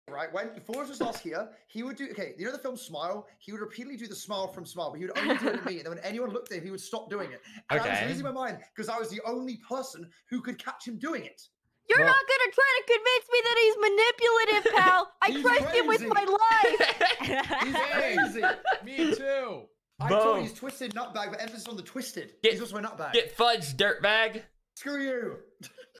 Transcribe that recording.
Right, when Forrest was last here, he would do, okay, you know the film Smile? He would repeatedly do the smile from Smile, but he would only do it at me, and then when anyone looked at him, he would stop doing it. And I was losing my mind, because I was the only person who could catch him doing it. You're not gonna try to convince me that he's manipulative, pal! I trust him with my life! He's crazy! Me too! I thought he's twisted nutbag, but emphasis on the twisted. He's also a nutbag. Get fudged, dirtbag! Screw you!